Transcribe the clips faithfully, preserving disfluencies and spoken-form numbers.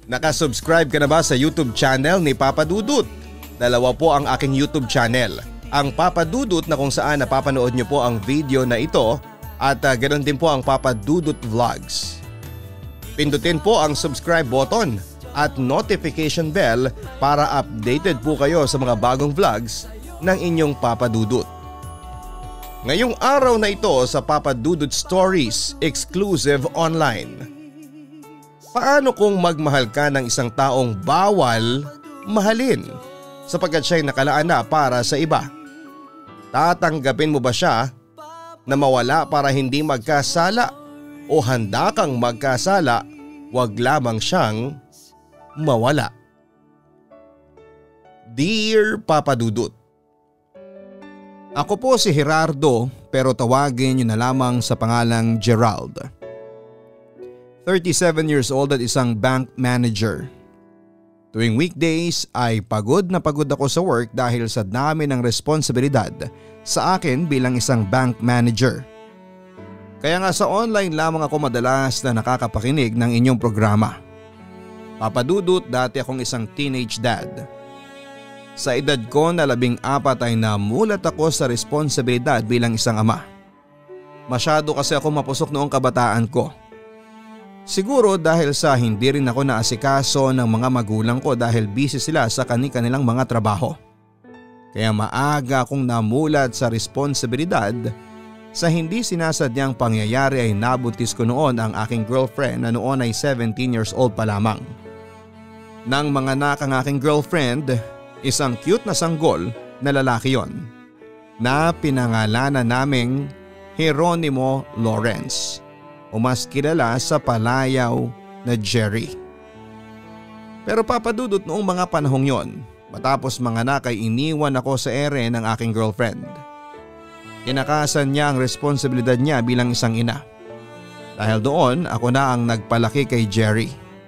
Nakasubscribe ka na ba sa YouTube channel ni Papa Dudut? Dalawa po ang aking YouTube channel. Ang Papa Dudut na kung saan napapanood nyo po ang video na ito at uh, ganoon din po ang Papa Dudut Vlogs. Pindutin po ang subscribe button at notification bell para updated po kayo sa mga bagong vlogs ng inyong Papa Dudut. Ngayong araw na ito sa Papa Dudut Stories exclusive online. Paano kung magmahal ka ng isang taong bawal mahalin sapagkat siya'y nakalaan na para sa iba? Tatanggapin mo ba siya na mawala para hindi magkasala o handa kang magkasala, wag lamang siyang mawala? Dear Papa Dudut, ako po si Gerardo pero tawagin niyo na lamang sa pangalang Gerald. thirty-seven years old at isang bank manager. Tuwing weekdays ay pagod na pagod ako sa work dahil sa dami ng responsibilidad sa akin bilang isang bank manager. Kaya nga sa online lamang ako madalas na nakakapakinig ng inyong programa. Papa Dudut, dati akong isang teenage dad. Sa edad ko na labing apat ay namulat ako sa responsibilidad bilang isang ama. Masyado kasi ako mapusok noong kabataan ko. Siguro dahil sa hindi rin ako naasikaso ng mga magulang ko dahil busy sila sa kani-kanilang mga trabaho. Kaya maaga akong namulat sa responsibilidad. Sa hindi sinasadyang pangyayari ay nabuntis ko noon ang aking girlfriend na noon ay seventeen years old pa lamang. Nang manganak ang aking girlfriend, isang cute na sanggol na lalaki yon na pinangalanan naming Jeronimo Lawrence o mas kilala sa palayaw na Jerry. Pero Papa Dudut, noong mga panahong yon, matapos manganak ay iniwan ako sa ere ng aking girlfriend. Kinakasan niya ang responsibilidad niya bilang isang ina. Dahil doon ako na ang nagpalaki kay Jerry.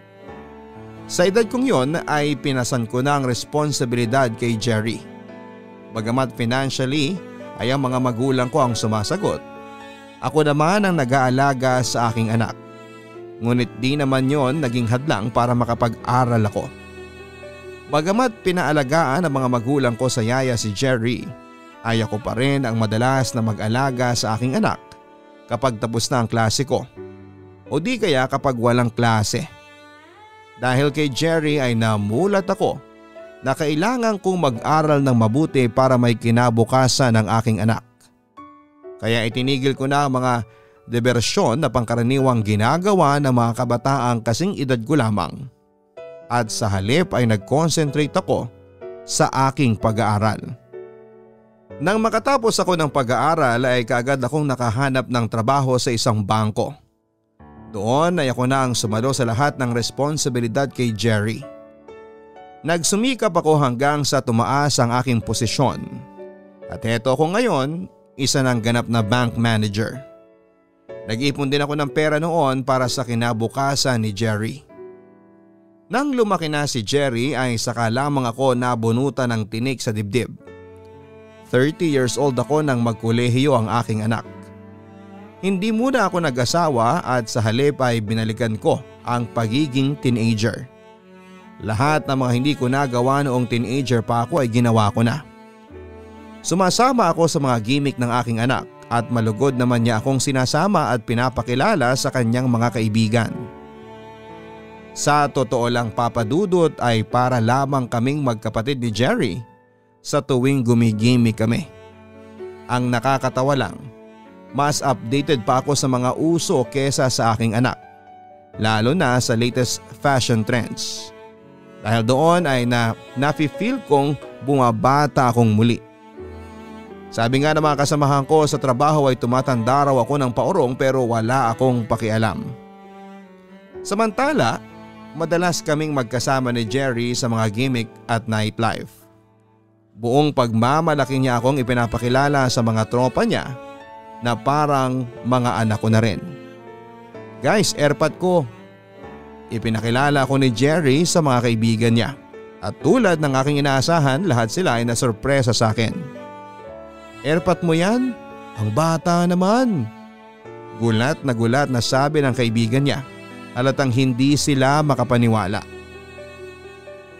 Sa edad kong yon ay pinasan ko na ang responsibilidad kay Jerry. Bagamat financially ay ang mga magulang ko ang sumasagot, ako naman ang nag-aalaga sa aking anak. Ngunit di naman yon naging hadlang para makapag-aral ako. Bagamat pinaalagaan ng mga magulang ko sa yaya si Jerry, ay ako pa rin ang madalas na mag-alaga sa aking anak kapag tapos na ang klase ko o di kaya kapag walang klase. Dahil kay Jerry ay namulat ako na kailangan kong mag-aral ng mabuti para may kinabukasan ng aking anak. Kaya itinigil ko na ang mga diversyon na pangkaraniwang ginagawa ng mga kabataang kasing edad ko lamang. At sa halip ay nag-concentrate ako sa aking pag-aaral. Nang makatapos ako ng pag-aaral ay kaagad akong nakahanap ng trabaho sa isang bangko. Doon ay ako na ang sumalo sa lahat ng responsibilidad kay Jerry. Nagsumikap ako hanggang sa tumaas ang aking posisyon. At heto ako ngayon, isa ng ganap na bank manager. Nag-ipon din ako ng pera noon para sa kinabukasan ni Jerry. Nang lumaki na si Jerry ay saka lamang ako nabunutan ng tinik sa dibdib. thirty years old ako nang magkolehiyo ang aking anak. Hindi muna ako nag-asawa at sa halip ay binalikan ko ang pagiging teenager. Lahat ng mga hindi ko nagawa noong teenager pa ako ay ginawa ko na. Sumasama ako sa mga gimmick ng aking anak at malugod naman niya akong sinasama at pinapakilala sa kanyang mga kaibigan. Sa totoo lang Papa Dudut ay para lamang kaming magkapatid ni Jerry sa tuwing gumigimik kami. Ang nakakatawa lang, mas updated pa ako sa mga uso kesa sa aking anak, lalo na sa latest fashion trends. Dahil doon ay na nafe-feel kong bumabata akong muli. Sabi nga ng mga kasamahan ko sa trabaho ay tumatanda raw ako ng paurong pero wala akong pakialam. Samantala, madalas kaming magkasama ni Jerry sa mga gimmick at nightlife. Buong pagmamalaki niya akong ipinapakilala sa mga tropa niya na parang mga anak ko na rin. Guys, airpot ko. Ipinakilala ko ni Jerry sa mga kaibigan niya at tulad ng aking inaasahan, lahat sila ay nasurpresa sa akin. Airpot mo yan? Ang bata naman. Gulat na gulat na sabi ng kaibigan niya. Halatang hindi sila makapaniwala.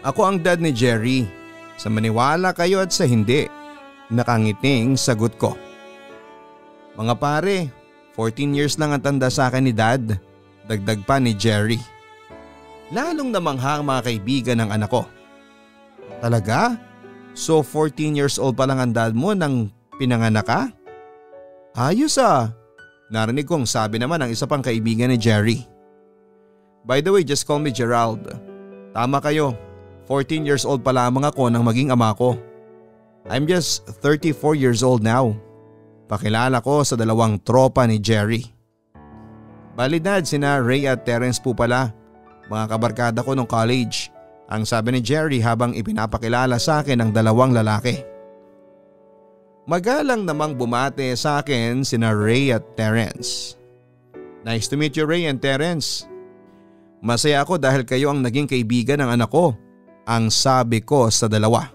Ako ang dad ni Jerry. Sa maniwala kayo at sa hindi. Nakangiting sagot ko. Mga pare, fourteen years lang ang tanda sa akin ni dad. Dagdag pa ni Jerry. Lalong namangha ang mga kaibigan ng anak ko. Talaga? So fourteen years old pa lang ang dad mo nang pinanganak ka? Ayos ah. Narinig kong sabi naman ng isa pang kaibigan ni Jerry. By the way, just call me Gerald. Tama kayo. fourteen years old pa lamang ako nang maging ama ko. I'm just thirty-four years old now. Pakilala ko sa dalawang tropa ni Jerry. Balidad sina Ray at Terence po pala. Mga kabarkada ko nung college. Ang sabi ni Jerry habang ipinapakilala sa akin ang dalawang lalaki. Magalang namang bumate sa akin sina Ray at Terence. Nice to meet you, Ray and Terence. Masaya ako dahil kayo ang naging kaibigan ng anak ko. Ang sabi ko sa dalawa.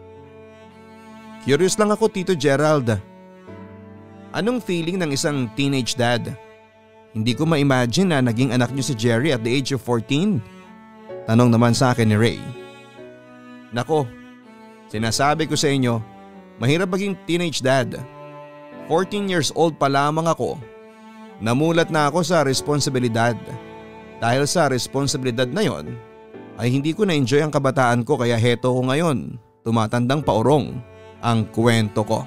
Curious lang ako, Tito Gerald. Anong feeling ng isang teenage dad? Hindi ko ma-imagine na naging anak niyo si Jerry at the age of fourteen. Tanong naman sa akin ni Ray. Nako, sinasabi ko sa inyo, mahirap maging teenage dad. fourteen years old pa lamang ako. Namulat na ako sa responsibilidad. Dahil sa responsibilidad na yon, ay hindi ko na-enjoy ang kabataan ko kaya heto ko ngayon, tumatandang paurong ang kwento ko.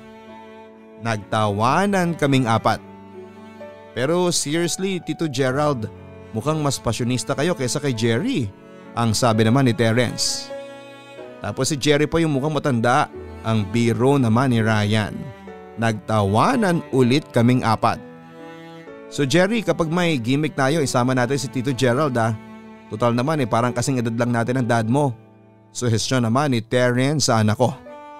Nagtawanan kaming apat. Pero seriously, Tito Gerald, mukhang mas pasyonista kayo kaysa kay Jerry, ang sabi naman ni Terence. Tapos si Jerry pa yung mukhang matanda, ang biro naman ni Ryan. Nagtawanan ulit kaming apat. So Jerry, kapag may gimmick tayo, isama natin si Tito Gerald ah. Total naman eh, parang kasing edad lang natin ang dad mo. Suhestyon naman ni Terence sa anak ko.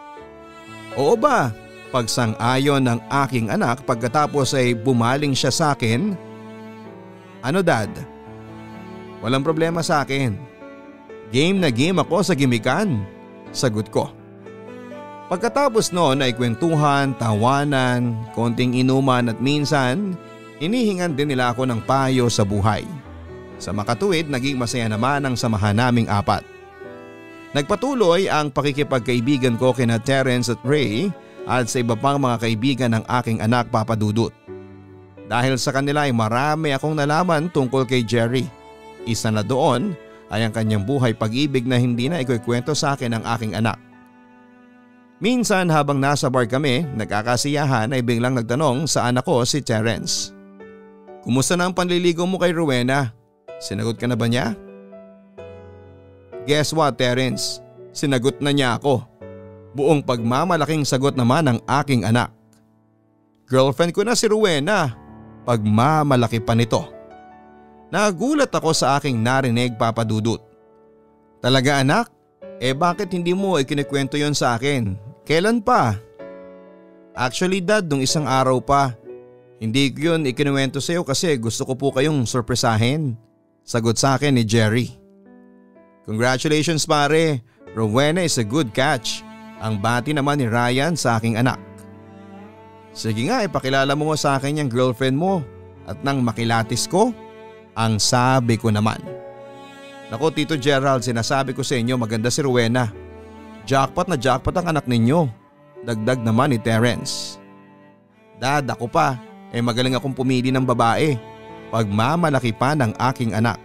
Oo ba? Pagsang-ayon ng aking anak pagkatapos ay bumaling siya sa akin. Ano dad? Walang problema sa akin. Game na game ako sa gimikan. Sagot ko. Pagkatapos noon ay kwentuhan, tawanan, konting inuman at minsan inihingan din nila ako ng payo sa buhay. Sa makatuwid, naging masaya naman ang samahan naming apat. Nagpatuloy ang pakikipagkaibigan ko kina Terence at Ray at sa iba pang mga kaibigan ng aking anak Papa Dudut. Dahil sa kanila ay marami akong nalaman tungkol kay Jerry. Isa na doon ay ang kanyang buhay pag-ibig na hindi na ikukwento sa akin ng aking anak. Minsan habang nasa bar kami, nagkakasiyahan ay biglang nagtanong sa anak ko si Terence. Kumusta na ang panliligaw mo kay Rowena? Sinagot ka na ba niya? Guess what, Terence? Sinagot na niya ako. Buong pagmamalaking sagot naman ng aking anak. Girlfriend ko na si Rowena. Pagmamalaki pa nito. Nagulat ako sa aking narinig, Papa Dudut. Talaga anak? Eh bakit hindi mo ikinikwento yon sa akin? Kailan pa? Actually dad, nung isang araw pa. Hindi ko yun ikinuwento sa iyo kasi gusto ko po kayong sorpresahin. Sagot sa akin ni Jerry. Congratulations pare, Rowena is a good catch. Ang bati naman ni Ryan sa aking anak. Sige nga, ipakilala mo sa akin yung girlfriend mo at nang makilatis ko, ang sabi ko naman. Naku Tito Gerald, sinasabi ko sa inyo maganda si Rowena. Jackpot na jackpot ang anak ninyo. Dagdag naman ni Terence. Dad, ako pa, eh magaling akong pumili ng babae. Pagmamalaki pa ng aking anak.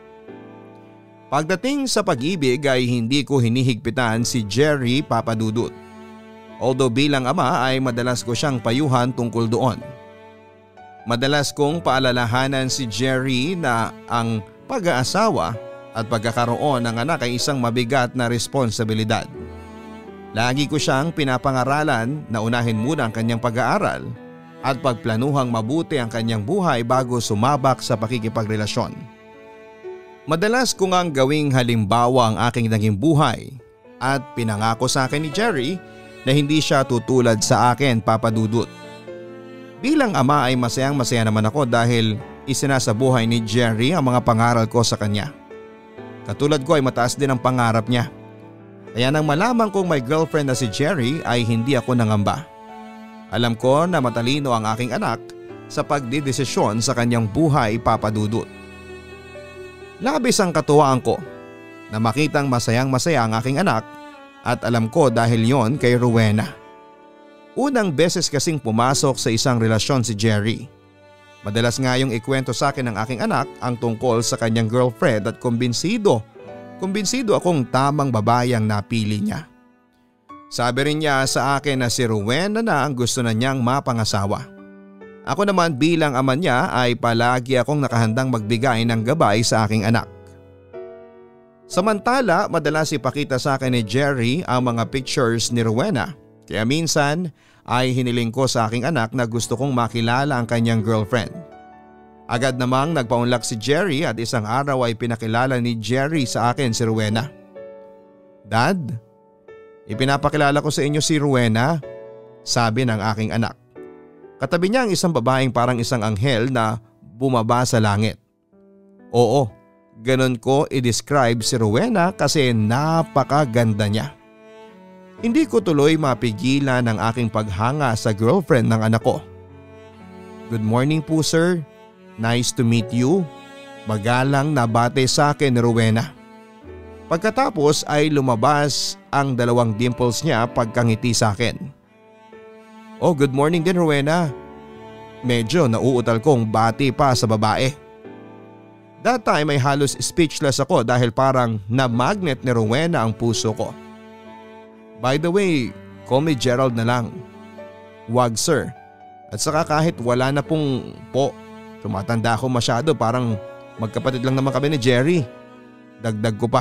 Pagdating sa pag-ibig ay hindi ko hinihigpitan si Jerry, Papa Dudut. Although bilang ama ay madalas ko siyang payuhan tungkol doon. Madalas kong paalalahanan si Jerry na ang pag-aasawa at pagkakaroon ng anak ay isang mabigat na responsibilidad. Lagi ko siyang pinapangaralan na unahin muna ang kanyang pag-aaral at pagplanuhang mabuti ang kanyang buhay bago sumabak sa pakikipagrelasyon. Madalas ko ngang gawing halimbawa ang aking naging buhay at pinangako sa akin ni Jerry na hindi siya tutulad sa akin, Papa Dudut. Bilang ama ay masayang masaya naman ako dahil isinasabuhay ni Jerry ang mga pangaral ko sa kanya. Katulad ko ay mataas din ang pangarap niya. Kaya nang malaman kong may girlfriend na si Jerry ay hindi ako nangamba. Alam ko na matalino ang aking anak sa pagdidesisyon sa kanyang buhay, Papa Dudut. Labis ang katuwaan ko na makitang masayang masaya ang aking anak at alam ko dahil yon kay Rowena. Unang beses kasing pumasok sa isang relasyon si Jerry. Madalas nga yung ikwento sa akin ng aking anak ang tungkol sa kanyang girlfriend at kumbinsido. Kumbinsido akong tamang babae ang napili niya. Sabi rin niya sa akin na si Rowena na ang gusto na niyang mapangasawa. Ako naman bilang ama niya ay palagi akong nakahandang magbigay ng gabay sa aking anak. Samantala, madalas ipakita sa akin ni Jerry ang mga pictures ni Rowena. Kaya minsan ay hiniling ko sa aking anak na gusto kong makilala ang kanyang girlfriend. Agad namang nagpaunlak si Jerry at isang araw ay pinakilala ni Jerry sa akin si Rowena. "Dad, ipinapakilala ko sa inyo si Rowena," sabi ng aking anak. Katabi niya ang isang babaeng parang isang anghel na bumaba sa langit. Oo, ganon ko i-describe si Rowena kasi napakaganda niya. Hindi ko tuloy mapigilan ang aking paghanga sa girlfriend ng anak ko. "Good morning po sir, nice to meet you," magalang na bate sa akin ni Rowena. Pagkatapos ay lumabas ang dalawang dimples niya pagkangiti sa akin. "Oh, good morning din Rowena." Medyo nauutal kong bati pa sa babae. That time ay halos speechless ako dahil parang na-magnet ni Rowena ang puso ko. "By the way, call me Gerald na lang." "Wag sir. At saka kahit wala na pong po, tumatanda ako masyado, parang magkapatid lang naman kami ni Jerry." Dagdag ko pa.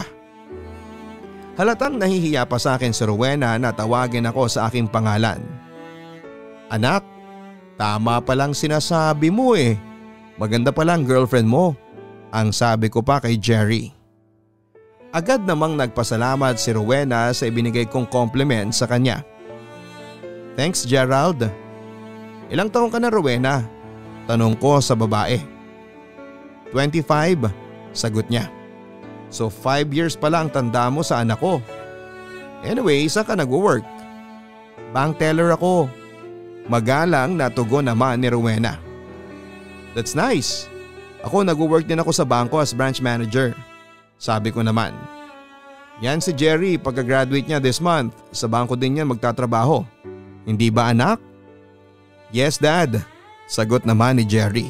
Halatang nahihiya pa sa akin si Rowena na tawagin ako sa aking pangalan. "Anak, tama palang sinasabi mo eh. Maganda palang girlfriend mo," ang sabi ko pa kay Jerry. Agad namang nagpasalamat si Rowena sa ibinigay kong compliment sa kanya. "Thanks Gerald." "Ilang taong ka na Rowena?" tanong ko sa babae. twenty-five, sagot niya. "So five years pala ang tanda mo sa anak ko. Anyway, saan ka nag-work?" "Bank teller ako." Magalang na tugon naman ni Rowena. "That's nice. Ako nag-work din ako sa bangko as branch manager," sabi ko naman. "Yan si Jerry, pagka-graduate niya this month, sa bangko din niya magtatrabaho. Hindi ba anak?" "Yes dad," sagot naman ni Jerry.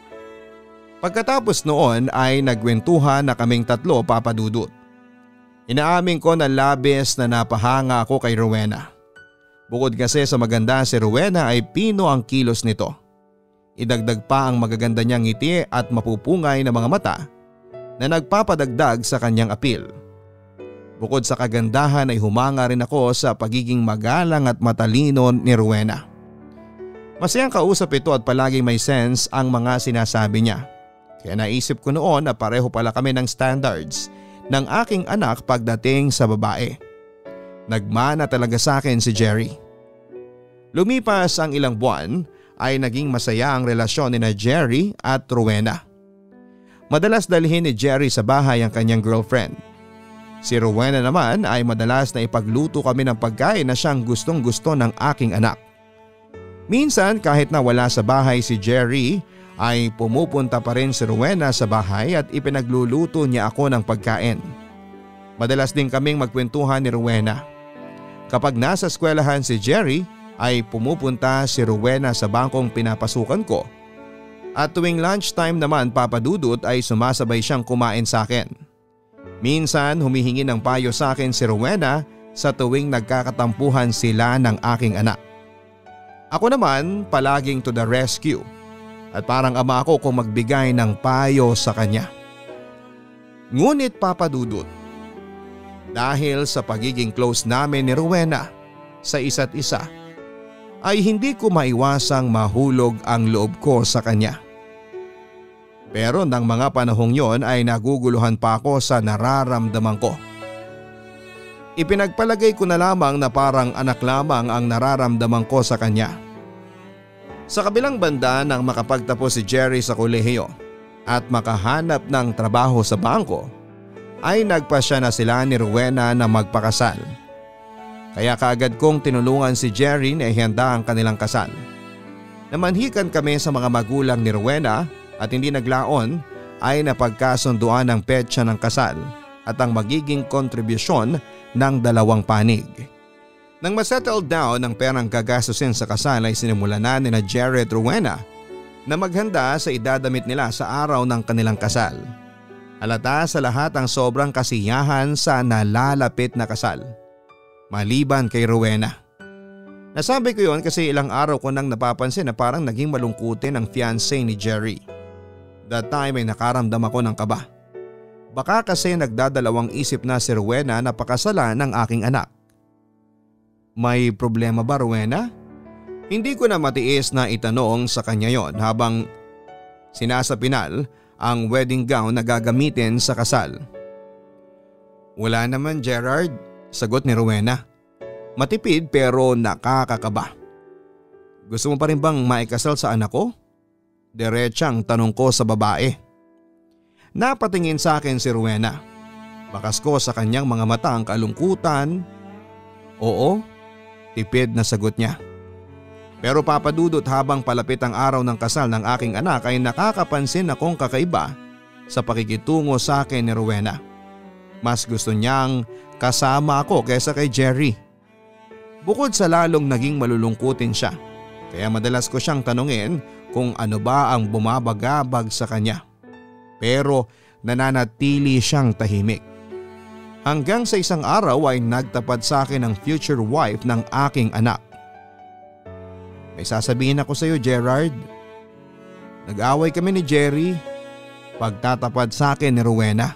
Pagkatapos noon ay nagkwentuhan na kaming tatlo, Papa Dudut. Inaamin ko na labis na napahanga ako kay Rowena. Bukod kasi sa maganda si Rowena ay pino ang kilos nito. Idagdag pa ang magaganda niyang ngiti at mapupungay na mga mata na nagpapadagdag sa kanyang appeal. Bukod sa kagandahan ay humanga rin ako sa pagiging magalang at matalino ni Rowena. Masayang kausap ito at palaging may sense ang mga sinasabi niya. Kaya naisip ko noon na pareho pala kami ng standards ng aking anak pagdating sa babae. Nagmana talaga sa akin si Jerry. Lumipas ang ilang buwan ay naging masaya ang relasyon ni na Jerry at Rowena. Madalas dalhin ni Jerry sa bahay ang kanyang girlfriend. Si Rowena naman ay madalas na ipagluto kami ng pagkain na siyang gustong gusto ng aking anak. Minsan kahit na wala sa bahay si Jerry ay pumupunta pa rin si Rowena sa bahay at ipinagluluto niya ako ng pagkain. Madalas din kaming magkwentuhan ni Rowena. Kapag nasa eskwelahan si Jerry ay pumupunta si Rowena sa bangkong pinapasukan ko. At tuwing lunchtime naman, Papa Dudut, ay sumasabay siyang kumain sa akin. Minsan humihingi ng payo sa akin si Rowena sa tuwing nagkakatampuhan sila ng aking anak. Ako naman palaging to the rescue at parang ama ako kung magbigay ng payo sa kanya. Ngunit Papa Dudut, dahil sa pagiging close namin ni Rowena sa isa't isa, ay hindi ko maiwasang mahulog ang loob ko sa kanya. Pero nang mga panahong yon ay naguguluhan pa ako sa nararamdaman ko. Ipinagpalagay ko na lamang na parang anak lamang ang nararamdaman ko sa kanya. Sa kabilang banda, nang makapagtapos si Jerry sa kolehiyo at makahanap ng trabaho sa bangko, ay nagpasya na sila ni Rowena na magpakasal. Kaya kaagad kong tinulungan si Jerry na ihanda ang kanilang kasal. Namanhikan kami sa mga magulang ni Rowena at hindi naglaon ay napagkasunduan ang petsa ng kasal at ang magiging kontribusyon ng dalawang panig. Nang masettle down ang perang gagastusin sa kasal ay sinimulan na ni na Jerry at Rowena na maghanda sa idadamit nila sa araw ng kanilang kasal. Halata sa lahat ang sobrang kasiyahan sa nalalapit na kasal. Maliban kay Rowena. Nasabi ko yon kasi ilang araw ko nang napapansin na parang naging malungkutin ang fiancé ni Jerry. That time ay nakaramdam ako ng kaba. Baka kasi nagdadalawang isip na si Rowena na pakasalan ng aking anak. May problema ba, Rowena? Hindi ko na matiis na itanong sa kanya yon habang sinasapinal ang wedding gown na gagamitin sa kasal. Wala naman, Gerald, sagot ni Rowena. Matipid pero nakakakaba. Gusto mo pa rin bang maikasal sa anak ko? Diretsang tanong ko sa babae. Napatingin sa akin si Rowena. Bakas ko sa kanyang mga mata ang kalungkutan. Oo, tipid na sagot niya. Pero Papa Dudut, habang palapit ang araw ng kasal ng aking anak ay nakakapansin akong kakaiba sa pakikitungo sa akin ni Rowena. Mas gusto niyang kasama ako kaysa kay Jerry. Bukod sa lalong naging malulungkutin siya, kaya madalas ko siyang tanungin kung ano ba ang bumabagabag sa kanya. Pero nananatili siyang tahimik. Hanggang sa isang araw ay nagtapat sa akin ang future wife ng aking anak. May sasabihin ako sa iyo, Gerald. Nag-away kami ni Jerry. Pagtatapad sa akin ni Rowena.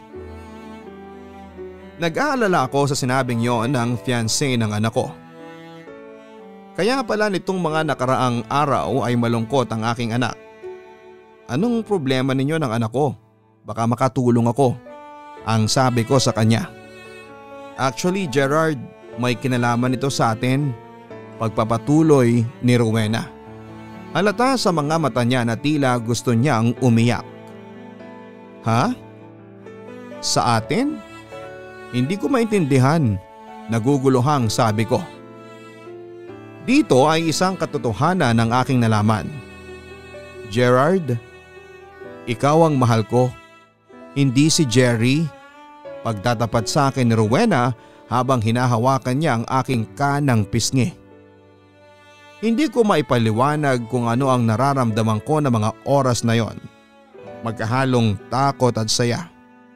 Nag-aalala ako sa sinabing yon ng fiancé ng anak ko. Kaya pala nitong mga nakaraang araw ay malungkot ang aking anak. Anong problema ninyo ng anak ko? Baka makatulong ako, ang sabi ko sa kanya. Actually, Gerald, may kinalaman ito sa atin. Pagpapatuloy ni Rowena. Halata sa mga mata niya na tila gusto niyang umiyak. Ha? Sa atin? Hindi ko maintindihan. Naguguluhang sabi ko. Dito ay isang katotohanan ng aking nalaman. Gerald, ikaw ang mahal ko. Hindi si Jerry. Pagtatapat sa akin ni Rowena habang hinahawakan niya ang aking kanang pisngi. Hindi ko maipaliwanag kung ano ang nararamdaman ko na mga oras na yon. Magkahalong takot at saya.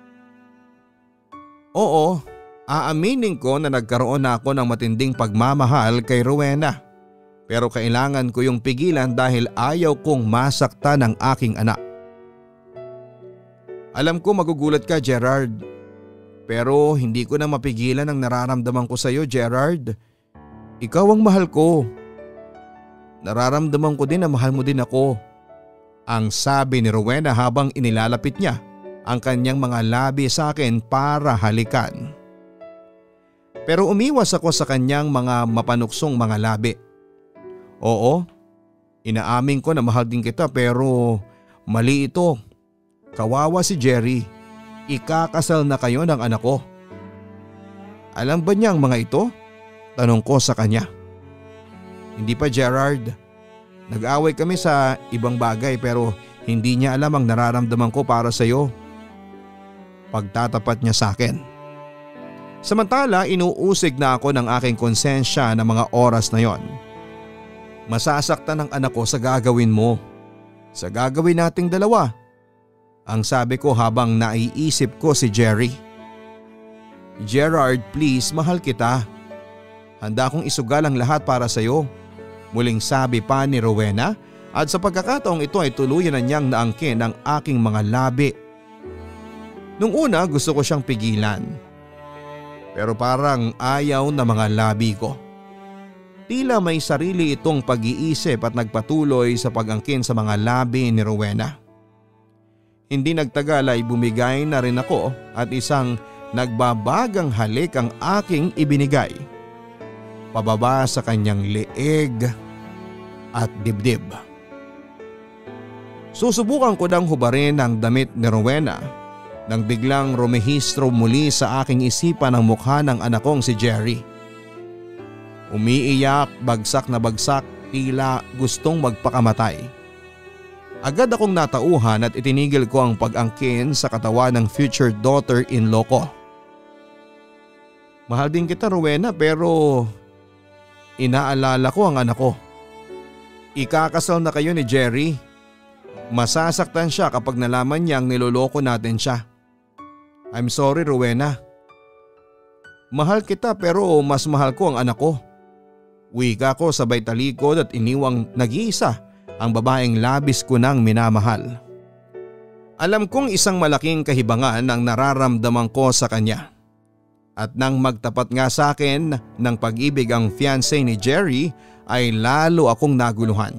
Oo, aaminin ko na nagkaroon na ako ng matinding pagmamahal kay Rowena. Pero kailangan ko yung pigilan dahil ayaw kong masaktan ang aking anak. Alam ko magugulat ka, Gerald. Pero hindi ko na mapigilan ang nararamdaman ko sa iyo, Gerald. Ikaw ang mahal ko. Nararamdaman ko din na mahal mo din ako. Ang sabi ni Rowena habang inilalapit niya ang kanyang mga labi sa akin para halikan. Pero umiwas ako sa kanyang mga mapanuksong mga labi. Oo, inaamin ko na mahal din kita pero mali ito. Kawawa si Jerry. Ikakasal na kayo ng anak ko. Alam ba niya ang mga ito? Tanong ko sa kanya. Hindi pa, Gerald. Nag-away kami sa ibang bagay pero hindi niya alam ang nararamdaman ko para sa iyo. Pagtatapat niya sa akin. Samantala, inuusig na ako ng aking konsensya ng mga oras na yon. Masasaktan ang anak ko sa gagawin mo. Sa gagawin nating dalawa. Ang sabi ko habang naiisip ko si Jerry. Gerald, please, mahal kita. Handa akong isugal ang lahat para sa iyo. Muling sabi pa ni Rowena at sa pagkakataong ito ay tuluyan na niyang naangkin ang aking mga labi. Nung una gusto ko siyang pigilan. Pero parang ayaw na mga labi ko. Tila may sarili itong pag-iisip at nagpatuloy sa pag-angkin sa mga labi ni Rowena. Hindi nagtagal ay bumigay na rin ako at isang nagbabagang halik ang aking ibinigay. Pababa sa kanyang leeg at dibdib. Susubukan ko nang hubarin ang damit ni Rowena nang biglang rumehistro muli sa aking isipan ang mukha ng anak kong si Jerry. Umiiyak, bagsak na bagsak, tila gustong magpakamatay. Agad akong natauhan at itinigil ko ang pag-angkin sa katawan ng future daughter-in-law ko. Mahal din kita, Rowena, pero inaalala ko ang anak ko. Ikakasal na kayo ni Jerry. Masasaktan siya kapag nalaman niyang niloloko natin siya. I'm sorry, Rowena. Mahal kita pero mas mahal ko ang anak ko. Wika ko sabay talikod at iniwang nag-iisa ang babaeng labis ko nang minamahal. Alam kong isang malaking kahibangan ang nararamdaman ko sa kanya. At nang magtapat nga sa akin ng pag-ibig ang fiancé ni Jerry ay lalo akong naguluhan.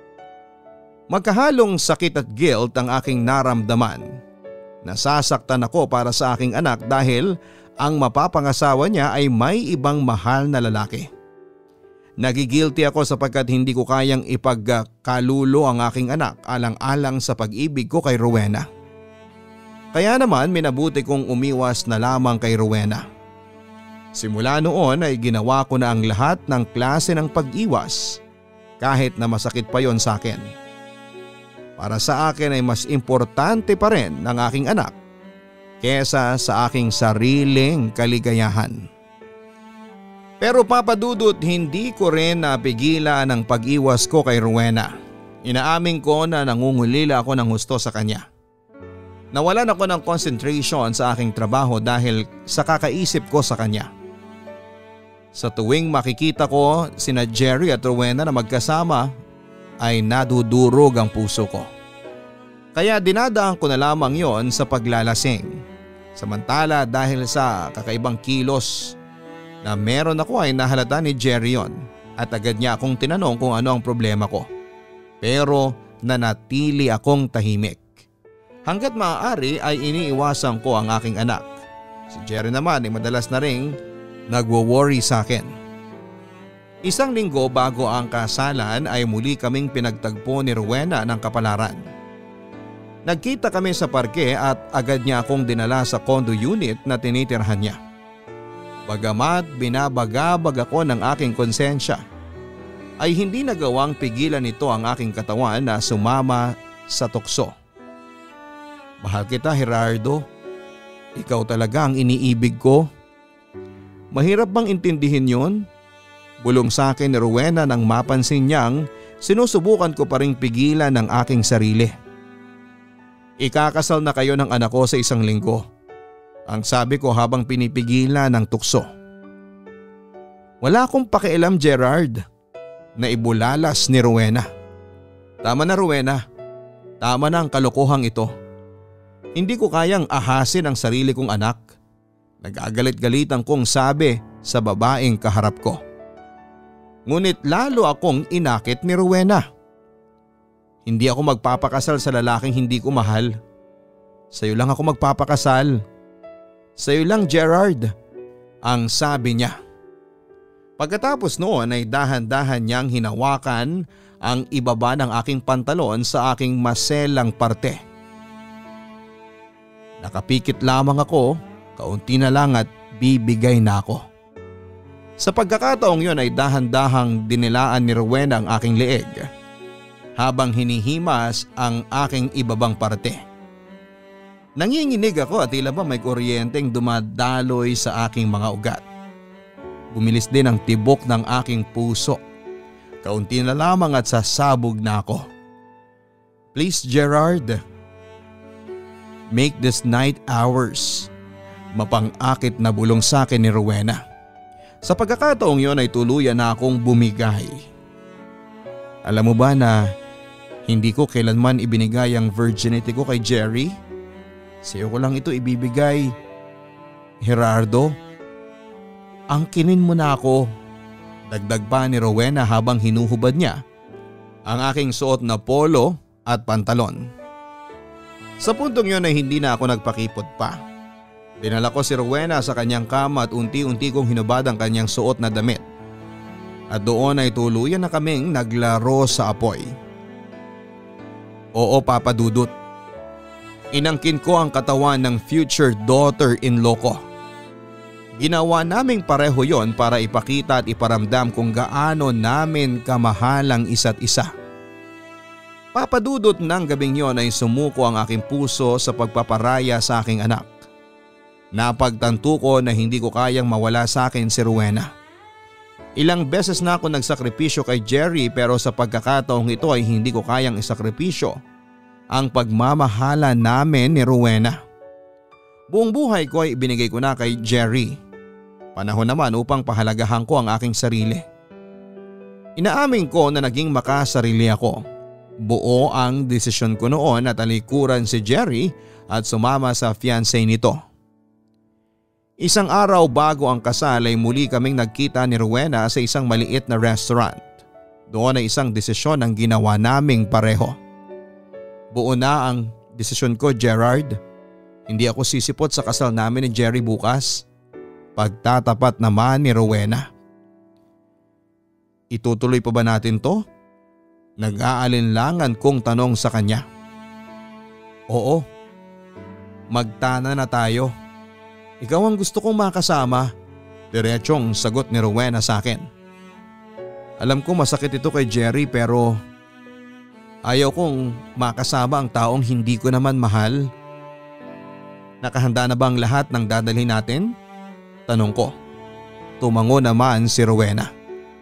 Magkahalong sakit at guilt ang aking naramdaman. Nasasaktan ako para sa aking anak dahil ang mapapangasawa niya ay may ibang mahal na lalaki. Nagigilty ako sapagkat hindi ko kayang ipagkalulo ang aking anak alang-alang sa pag-ibig ko kay Rowena. Kaya naman minabuti kong umiwas na lamang kay Rowena. Simula noon ay ginawa ko na ang lahat ng klase ng pag-iwas kahit na masakit pa yon sa akin. Para sa akin ay mas importante pa rin ang aking anak kesa sa aking sariling kaligayahan. Pero Papa Dudut, hindi ko rin napigilan ang pag-iwas ko kay Rowena. Inaamin ko na nangungulila ako ng husto sa kanya. Nawalan ako ng concentration sa aking trabaho dahil sa kakaisip ko sa kanya. Sa tuwing makikita ko sina Jerry at Rowena na magkasama ay nadudurog ang puso ko. Kaya dinadaan ko na lamang yon sa paglalasing. Samantala dahil sa kakaibang kilos na meron ako ay nahalata ni Jerry yon at agad niya akong tinanong kung ano ang problema ko. Pero nanatili akong tahimik. Hanggat maaari ay iniiwasan ko ang aking anak. Si Jerry naman ay madalas na ring nagwo-worry sa akin. Isang linggo bago ang kasalan ay muli kaming pinagtagpo ni Rowena ng kapalaran. Nagkita kami sa parke at agad niya akong dinala sa condo unit na tinitirhan niya. Bagamat binabagabag ako ng aking konsensya, ay hindi nagawang pigilan nito ang aking katawan na sumama sa tukso. Mahal kita, Geraldo. Ikaw talaga ang iniibig ko. Mahirap bang intindihin yon? Bulong sa akin ni Rowena nang mapansin niyang sinusubukan ko pa ring pigilan ang aking sarili. Ikakasal na kayo ng anak ko sa isang linggo. Ang sabi ko habang pinipigilan ng tukso. Wala akong pakialam, Gerald, na ibulalas ni Rowena. Tama na, Rowena. Tama na ang kalokohang ito. Hindi ko kayang ahasin ang sarili kong anak. Nag-agalit-galitan kong sabi sa babaeng kaharap ko. Ngunit lalo akong inakit ni Rowena. Hindi ako magpapakasal sa lalaking hindi ko mahal. Sa'yo lang ako magpapakasal. Sa'yo lang, Gerald, ang sabi niya. Pagkatapos noon ay dahan-dahan niyang hinawakan ang ibaba ng aking pantalon sa aking maselang parte. Nakapikit lamang ako, kaunti na lang at bibigay na ako. Sa pagkakataong yun ay dahan-dahang dinilaan ni Rowena ang aking leeg habang hinihimas ang aking ibabang parte. Nanginginig ako at tila ba may kuryenteng dumadaloy sa aking mga ugat. Bumilis din ang tibok ng aking puso. Kaunti na lamang at sasabog na ako. Please, Gerald, make this night ours. Mapang-akit na bulong sa akin ni Rowena. Sa pagkakataong yon ay tuluyan na akong bumigay. Alam mo ba na hindi ko kailanman ibinigay ang virginity ko kay Jerry? Sa'yo ko lang ito ibibigay, Gerardo. Angkinin mo na ako. Dagdag pa ni Rowena habang hinuhubad niya ang aking suot na polo at pantalon. Sa puntong yun ay hindi na ako nagpakipot pa. Dinala ko si Rowena sa kanyang kama at unti-unti kong hinubad ang kanyang suot na damit. At doon ay tuluyan na kaming naglaro sa apoy. Oo, Papa Dudut. Inangkin ko ang katawan ng future daughter-in-law ko. Ginawa naming pareho yon para ipakita at iparamdam kung gaano namin kamahal ang isa't isa. Papa Dudut, ng gabing yon ay sumuko ang aking puso sa pagpaparaya sa aking anak. Napagtanto ko na hindi ko kayang mawala sa akin si Rowena. Ilang beses na ako nagsakripisyo kay Jerry pero sa pagkakataong ito ay hindi ko kayang isakripisyo ang pagmamahala namin ni Rowena. Buong buhay ko ay ibinigay ko na kay Jerry. Panahon naman upang pahalagahan ko ang aking sarili. Inaamin ko na naging makasarili ako. Buo ang desisyon ko noon na talikuran si Jerry at sumama sa fiancé nito. Isang araw bago ang kasal ay muli kaming nagkita ni Rowena sa isang maliit na restaurant. Doon ay isang desisyon ang ginawa naming pareho. Buo na ang desisyon ko, Gerald. Hindi ako sisipot sa kasal namin ni Jerry bukas. Pagtatapat naman ni Rowena. Itutuloy pa ba natin to? Nag-aalinlangan kong tanong sa kanya. Oo. Magtana na tayo. Ikaw ang gusto kong makasama. Diretsong sagot ni Rowena sa akin. Alam ko masakit ito kay Jerry pero ayaw kong makasama ang taong hindi ko naman mahal. Nakahanda na ba ang lahat ng dadalhin natin? Tanong ko. Tumango naman si Rowena.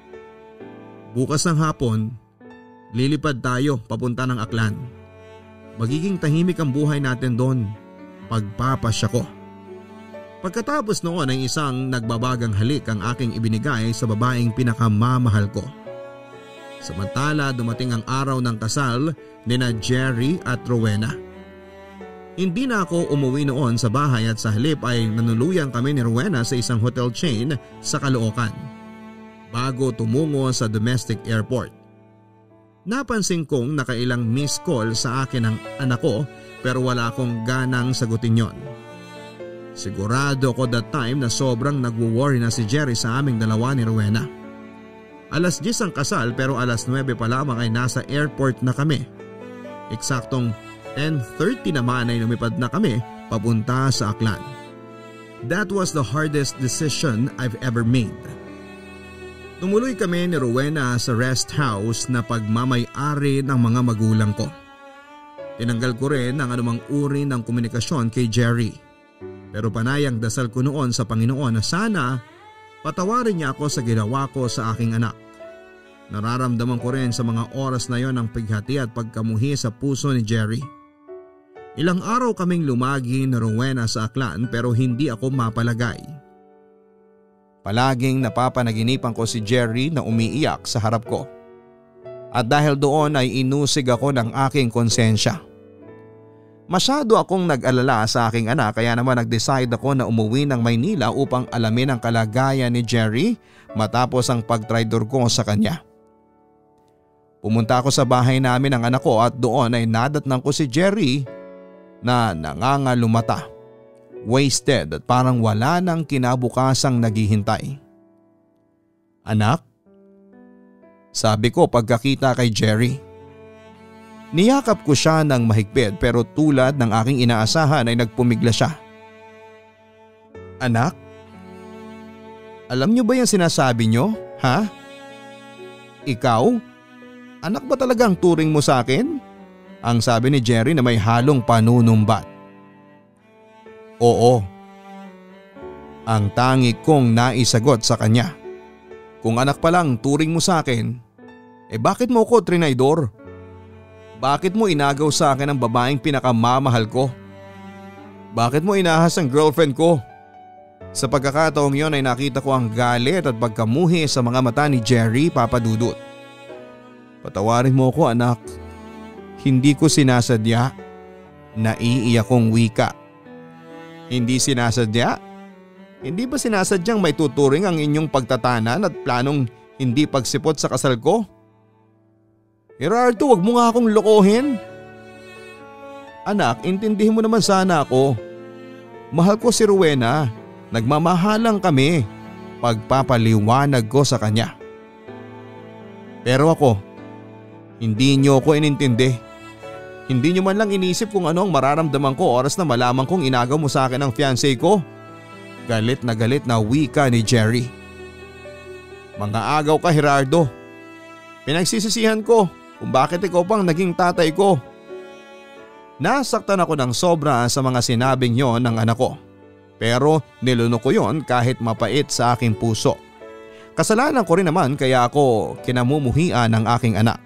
Bukas ng hapon, lilipad tayo papunta ng Aklan. Magiging tahimik ang buhay natin doon. Pagpapasya ko. Pagkatapos noon ay isang nagbabagang halik ang aking ibinigay sa babaeng pinakamamahal ko. Samantala dumating ang araw ng kasal ni na Jerry at Rowena. Hindi na ako umuwi noon sa bahay at sa halip ay nanuluyan kami ni Rowena sa isang hotel chain sa Caloocan bago tumungo sa domestic airport. Napansin kong nakailang missed call sa akin ang anak ko pero wala akong ganang sagutin yon. Sigurado ko that time na sobrang nagwo-worry na si Jerry sa aming dalawa ni Rowena. Alas diyes ang kasal pero alas nuwebe pa lamang ay nasa airport na kami. Eksaktong ten thirty naman ay lumipad na kami papunta sa Aklan. That was the hardest decision I've ever made. Tumuloy kami ni Rowena sa rest house na pagmamay-ari ng mga magulang ko. Tinanggal ko rin ang anumang uri ng komunikasyon kay Jerry. Pero panayang dasal ko noon sa Panginoon na sana patawarin niya ako sa ginawa ko sa aking anak. Nararamdaman ko rin sa mga oras na yon ang pighati at pagkamuhi sa puso ni Jerry. Ilang araw kaming lumagi ni Rowena sa Aklan pero hindi ako mapalagay. Palaging napapanaginipan ko si Jerry na umiiyak sa harap ko. At dahil doon ay inusig ako ng aking konsensya. Masyado akong nag-alala sa aking anak kaya naman nag-decide ako na umuwi ng Maynila upang alamin ang kalagayan ni Jerry matapos ang pagtraidor ko sa kanya. Pumunta ako sa bahay namin ng anak ko at doon ay nadatnan ko si Jerry na nangangalumata, wasted at parang wala nang kinabukasang naghihintay. Anak? Sabi ko pagkakita kay Jerry. Niyakap ko siya ng mahigpit pero tulad ng aking inaasahan ay nagpumigla siya. Anak? Alam niyo ba yung sinasabi niyo? Ha? Ikaw? Anak ba talaga ang turing mo sa akin? Ang sabi ni Jerry na may halong panunumbat. Oo. Ang tangi kong naisagot sa kanya. Kung anak pa lang turing mo sa akin, eh bakit mo ko trinaydor? Bakit mo inagaw sa akin ang babaeng pinakamamahal ko? Bakit mo inahas ang girlfriend ko? Sa pagkakataong yon ay nakita ko ang galit at pagkamuhi sa mga mata ni Jerry, Papa Dudut. Patawarin mo ko anak. Hindi ko sinasadya. Naiiyak kong wika. Hindi sinasadya? Hindi ba sinasadyang may tuturing ang inyong pagtatanan at planong hindi pagsipot sa kasal ko? Gerald, wag mo nga akong lokohin. Anak, intindihin mo naman sana ako. Mahal ko si Rowena. Nagmamahalang kami. Pagpapaliwanag ko sa kanya. Pero ako, hindi niyo ko inintindi. Hindi niyo man lang inisip kung ano ang mararamdaman ko oras na malaman kong inagaw mo sa akin ang fiancé ko. Galit na galit na wika ni Jerry. Mga agaw ka, Gerardo. Pinagsisisihan ko kung bakit ikaw pang naging tatay ko. Nasaktan ako ng sobra sa mga sinabing yon ng anak ko. Pero nilunok ko yon kahit mapait sa aking puso. Kasalanan ko rin naman kaya ako kinamumuhian ng aking anak.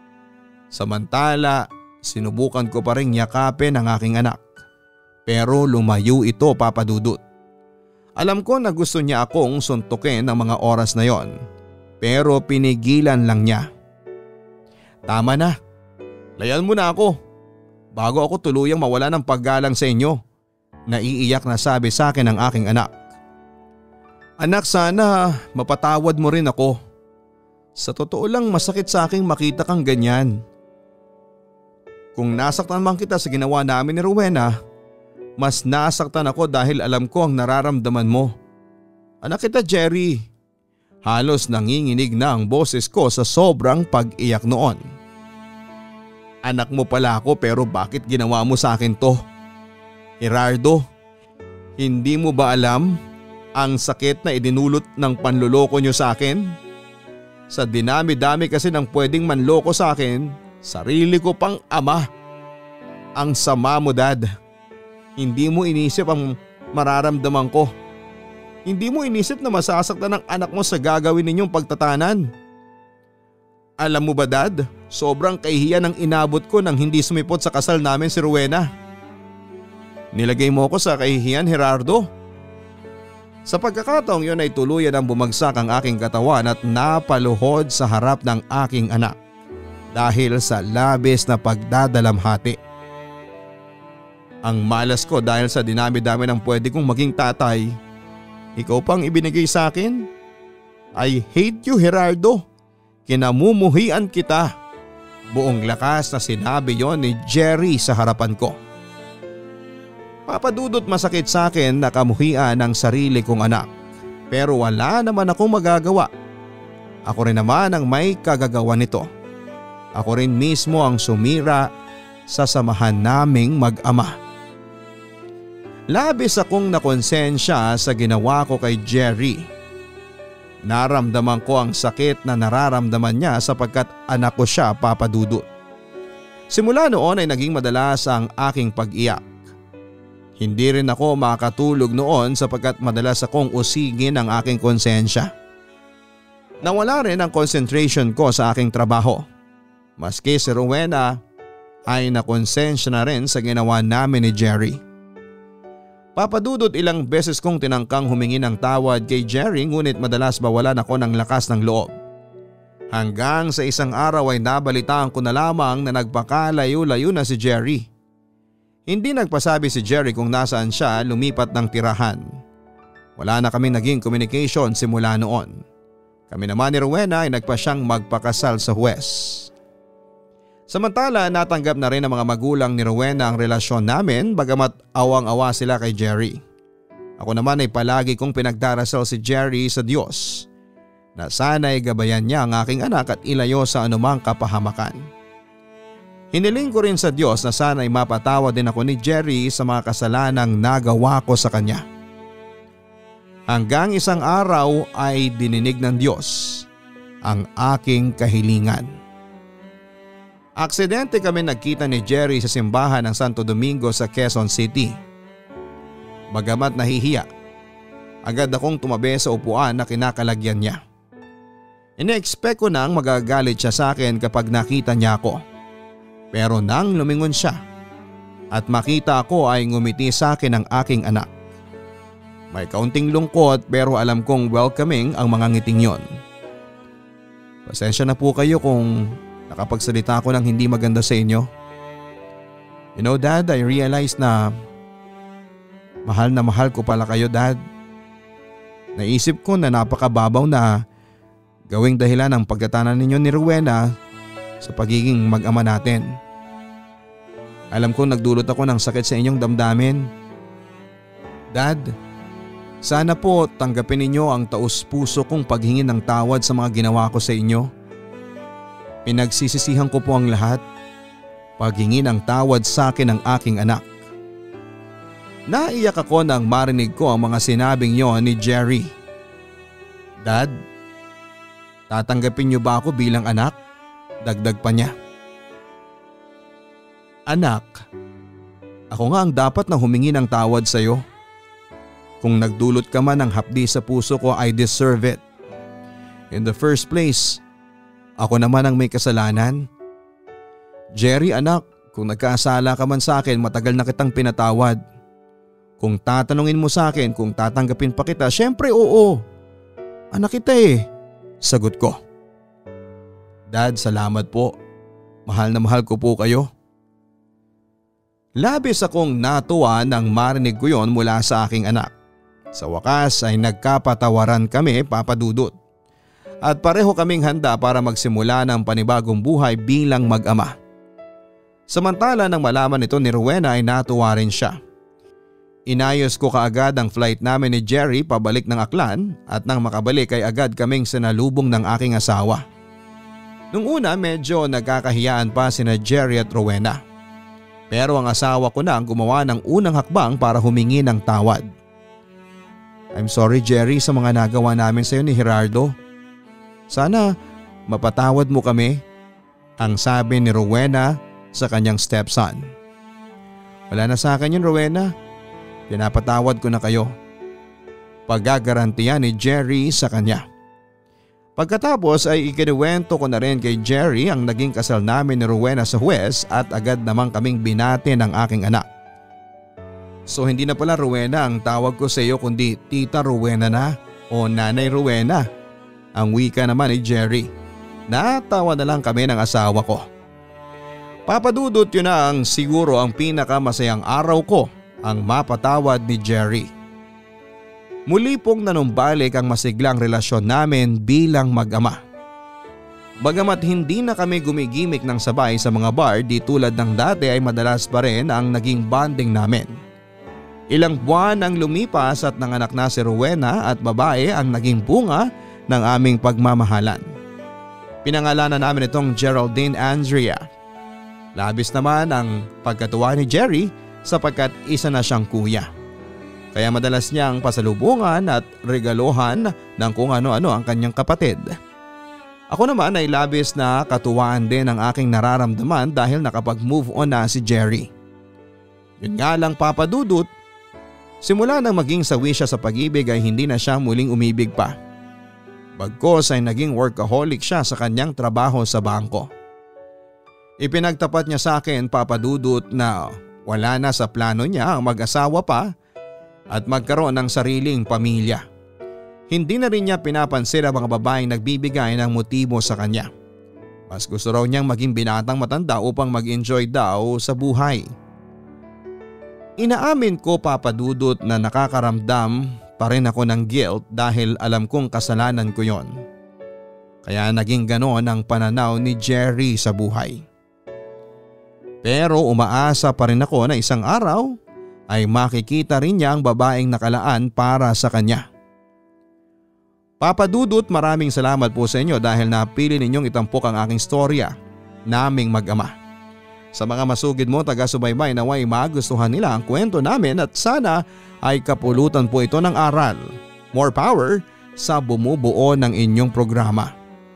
Samantala, sinubukan ko pa rin yakapin ang aking anak. Pero lumayo ito, Papa Dudut. Alam ko na gusto niya akong suntukin ng mga oras na yon, pero pinigilan lang niya. Tama na, layan mo na ako bago ako tuluyang mawala ng paggalang sa inyo, naiiyak na sabi sa akin ng aking anak. Anak, sana mapatawad mo rin ako. Sa totoo lang masakit sa aking makita kang ganyan. Kung nasaktan man kita sa ginawa namin ni Rowena, mas nasaktan ako dahil alam ko ang nararamdaman mo. Anak kita, Jerry. Halos nanginginig na ang boses ko sa sobrang pag-iyak noon. Anak mo pala ako pero bakit ginawa mo sa akin to? Geraldo, hindi mo ba alam ang sakit na idinulot ng panluloko nyo sa akin? Sa dinami-dami kasi ng pwedeng manloko sa akin, sarili ko pang ama. Ang sama mo, Dad. Hindi mo inisip ang mararamdaman ko. Hindi mo inisip na masasaktan ng anak mo sa gagawin ninyong pagtatanan. Alam mo ba, Dad, sobrang kahihiyan ang inabot ko nang hindi sumipot sa kasal namin si Rowena. Nilagay mo ako sa kahihiyan, Gerardo. Sa pagkakataong yun ay tuluyan ang bumagsak ang aking katawan at napaluhod sa harap ng aking anak dahil sa labis na pagdadalamhati. Ang malas ko dahil sa dinami-dami ng pwede kong maging tatay, ikaw pang ibinigay sa akin? I hate you, Gerardo. Kinamumuhian kita. Buong lakas na sinabi yon ni Jerry sa harapan ko. Papa Dudut, masakit sa akin na kamuhian ng sarili kong anak, pero wala naman akong magagawa. Ako rin naman ang may kagagawa nito. Ako rin mismo ang sumira sa samahan naming mag-ama. Labis akong nakonsensya sa ginawa ko kay Jerry. Naramdaman ko ang sakit na nararamdaman niya sapagkat anak ko siya, Papa Dudut. Simula noon ay naging madalas ang aking pag-iyak. Hindi rin ako makatulog noon sapagkat madalas akong usigin ang aking konsensya. Nawala rin ang concentration ko sa aking trabaho. Maski si Rowena ay nakonsensya na rin sa ginawa namin ni Jerry. Papa Dudut, ilang beses kong tinangkang humingi ng tawad kay Jerry ngunit madalas bawalan ako ng lakas ng loob. Hanggang sa isang araw ay nabalitaan ko na lamang na nagpakalayo-layo na si Jerry. Hindi nagpasabi si Jerry kung nasaan siya lumipat ng tirahan. Wala na kami naging communication simula noon. Kami naman ni Rowena ay nagpa siyang magpakasal sa huwes. Samantala, natanggap na rin ng mga magulang ni Rowena ang relasyon namin bagamat awang-awa sila kay Jerry. Ako naman ay palagi kong pinagdarasal si Jerry sa Diyos na sana'y gabayan niya ang aking anak at ilayo sa anumang kapahamakan. Hiniling ko rin sa Diyos na sana'y mapatawad din ako ni Jerry sa mga kasalanang nagawa ko sa kanya. Hanggang isang araw ay dininig ng Diyos ang aking kahilingan. Aksidente kami nagkita ni Jerry sa simbahan ng Santo Domingo sa Quezon City. Bagamat nahihiya, agad akong tumabi sa upuan na kinakalagyan niya. Ine-expect ko nang magagalit siya sa akin kapag nakita niya ako. Pero nang lumingon siya at makita ko ay ngumiti sa akin ang aking anak. May kaunting lungkot pero alam kong welcoming ang mga ngiting yon. Pasensya na po kayo kung nakapagsalita ako ng hindi maganda sa inyo. You know, Dad, I realized na mahal na mahal ko pala kayo, Dad. Naisip ko na napakababaw na gawing dahilan ng pagtatanan ninyo ni Rowena sa pagiging mag-ama natin. Alam ko nagdulot ako ng sakit sa inyong damdamin. Dad, sana po tanggapin ninyo ang taus-puso kong paghingi ng tawad sa mga ginawa ko sa inyo. Pinagsisisihan ko po ang lahat. Paghingi ng tawad sa akin ng aking anak. Naiyak ako nang marinig ko ang mga sinabing yon ni Jerry. Dad, tatanggapin niyo ba ako bilang anak? Dagdag pa niya. Anak, ako nga ang dapat na humingi ng tawad sa iyo. Kung nagdulot ka man ng hapdi sa puso ko, I deserve it. In the first place, ako naman ang may kasalanan. Jerry anak, kung nagkasala ka man sa akin, matagal na kitang pinatawad. Kung tatanungin mo sa akin kung tatanggapin pa kita, syempre oo. Anak kita eh, sagot ko. Dad, salamat po. Mahal na mahal ko po kayo. Labis akong natuwa nang marinig ko yon mula sa aking anak. Sa wakas ay nagkapatawaran kami, Papa Dudut. At pareho kaming handa para magsimula ng panibagong buhay bilang mag-ama. Samantala nang malaman ito ni Rowena ay natuwa rin siya. Inayos ko kaagad ang flight namin ni Jerry pabalik ng Aklan at nang makabalik ay agad kaming sinalubong ng aking asawa. Nung una medyo nagkakahiyaan pa sina Jerry at Rowena. Pero ang asawa ko na ang gumawa ng unang hakbang para humingi ng tawad. I'm sorry Jerry sa mga nagawa namin sa iyo ni Geraldo. Sana mapatawad mo kami, ang sabi ni Rowena sa kanyang stepson. Wala na sa akin yun Rowena, pinapatawad ko na kayo. Paggagarantiyan ni Jerry sa kanya. Pagkatapos ay ikinuwento ko na rin kay Jerry ang naging kasal namin ni Rowena sa huwes at agad namang kaming binati ng aking anak. So hindi na pala Rowena ang tawag ko sa iyo kundi Tita Rowena na o Nanay Rowena. Ang wika naman ni Jerry. Natawa na lang kami ng asawa ko. Papa Dudut, yun na ang siguro ang pinakamasayang araw ko, ang mapatawad ni Jerry. Muli pong nanumbalik ang masiglang relasyon namin bilang mag-ama. Bagamat hindi na kami gumigimik ng sabay sa mga bar di tulad ng dati ay madalas pa rin ang naging bonding namin. Ilang buwan ang lumipas at nanganak na si Rowena at babae ang naging bunga ng aming pagmamahalan. Pinangalanan namin itong Geraldine Andrea. Labis naman ang pagkatuwa ni Jerry sapagkat isa na siyang kuya. Kaya madalas niyang pasalubungan at regaluhan ng kung ano-ano ang kanyang kapatid. Ako naman ay labis na katuwaan din ang aking nararamdaman dahil nakapag-move on na si Jerry. Yun nga lang Papa Dudut, simula nang maging sawi siya sa pag-ibig ay hindi na siya muling umibig pa. Bagkos ay naging workaholic siya sa kanyang trabaho sa bangko. Ipinagtapat niya sa akin Papa Dudut na wala na sa plano niya ang mag-asawa pa at magkaroon ng sariling pamilya. Hindi na rin niya pinapansin ang mga babaeng nagbibigay ng motibo sa kanya. Mas gusto raw niyang maging binatang matanda upang mag-enjoy daw sa buhay. Inaamin ko Papa Dudut na nakakaramdam pa rin ako ng guilt dahil alam kong kasalanan ko yon. Kaya naging ganon ang pananaw ni Jerry sa buhay. Pero umaasa pa rin ako na isang araw ay makikita rin niya ang babaeng nakalaan para sa kanya. Papa Dudut, maraming salamat po sa inyo dahil napili ninyong itampok ang aking storya naming mag-ama. Sa mga masugid mo taga-subaybay naway magustuhan nila ang kwento namin at sana ay kapulutan po ito ng aral. More power sa bumubuo ng inyong programa.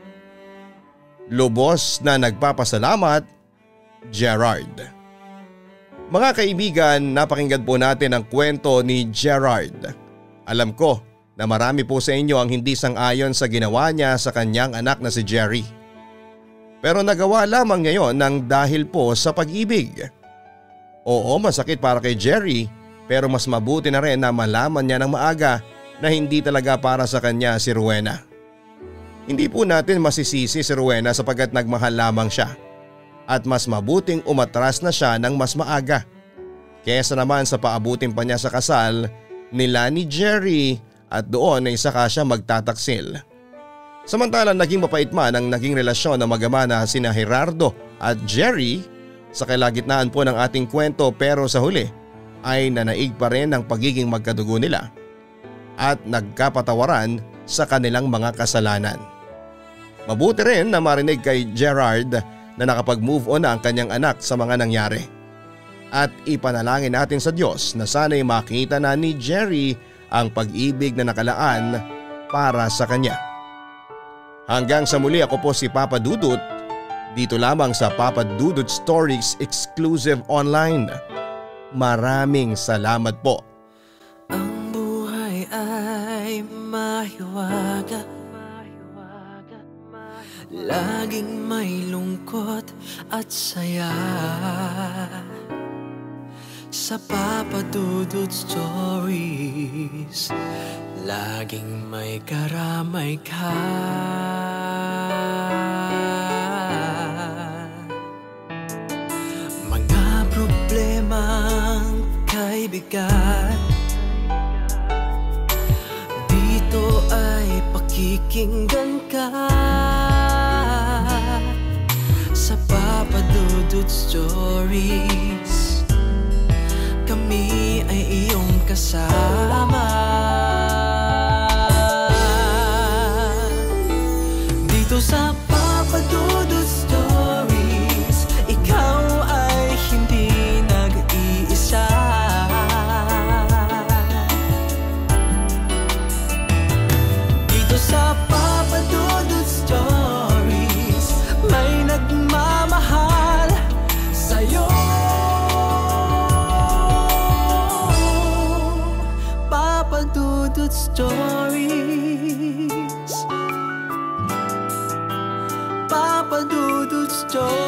Lubos na nagpapasalamat, Gerald. Mga kaibigan, napakinggan po natin ang kwento ni Gerald. Alam ko na marami po sa inyo ang hindi sang-ayon sa ginawa niya sa kanyang anak na si Jerry. Pero nagawa lamang niya yon ng dahil po sa pag-ibig. Oo, masakit para kay Jerry pero mas mabuti na rin na malaman niya ng maaga na hindi talaga para sa kanya si Rowena. Hindi po natin masisisi si Rowena sapagkat nagmahal lamang siya. At mas mabuting umatras na siya ng mas maaga kesa naman sa paabutin pa niya sa kasal nila ni Jerry at doon ay saka siya magtataksil. Samantalang naging mapait man ang naging relasyon ng mag-ama na sina Gerardo at Jerry sa kalagitnaan po ng ating kwento, pero sa huli ay nanaig pa rin ang pagiging magkadugo nila at nagkapatawaran sa kanilang mga kasalanan. Mabuti rin na marinig kay Gerard na nakapag-move on na ang kanyang anak sa mga nangyari. At ipanalangin natin sa Diyos na sana'y makita na ni Jerry ang pag-ibig na nakalaan para sa kanya. Hanggang sa muli, ako po si Papa Dudut, dito lamang sa Papa Dudut Stories Exclusive Online. Maraming salamat po. Ang buhay mahiwaga, laging may lungkot at saya. Sa Papa Dudut Stories, laging may karamay ka. Mga problemang kay bigat, dito ay pakikinggan ka. Sa Papa Dudut Stories, kami ay iyong kasama. Dito sa Papa Dudut Stories, ikaw ay hindi nag-iisa. Dito sa Papa Dudut Stories, may nagmamahal sa'yo. Papa Dudut Stories, Papa Dudut Stories.